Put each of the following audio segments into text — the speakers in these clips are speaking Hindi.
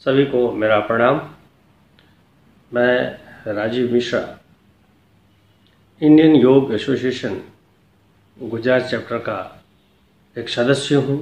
सभी को मेरा प्रणाम। मैं Rajiv Mishra, Indian Yoga Association Gujarat chapter का एक सदस्य हूँ।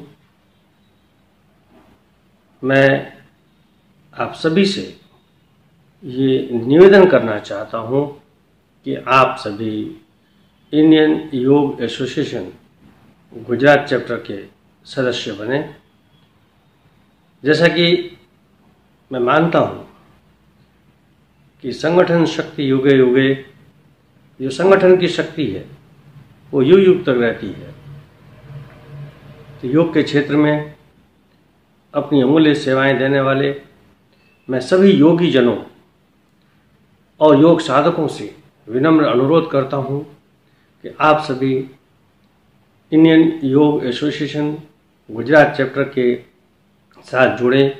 मैं आप सभी से ये निवेदन करना चाहता हूँ कि आप सभी Indian Yoga Association Gujarat chapter के सदस्य बने। जैसा कि मैं मानता हूँ कि संगठन शक्ति युगे युगे, जो संगठन की शक्ति है वो युग युग तक रहती है। तो योग के क्षेत्र में अपनी अमूल्य सेवाएं देने वाले मैं सभी योगी जनों और योग साधकों से विनम्र अनुरोध करता हूँ कि आप सभी Indian Yoga Association Gujarat chapter के साथ जुड़ें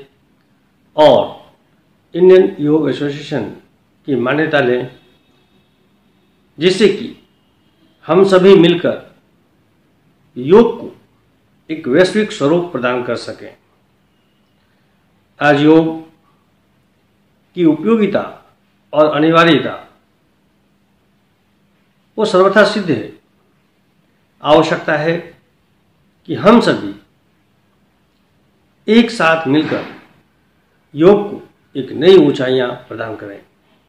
और इंडियन योग एसोसिएशन की मान्यता लें, जिससे कि हम सभी मिलकर योग को एक वैश्विक स्वरूप प्रदान कर सकें। आज योग की उपयोगिता और अनिवार्यता वो सर्वथा सिद्ध है। आवश्यकता है कि हम सभी एक साथ मिलकर योग को एक नई ऊंचाइयां प्रदान करें।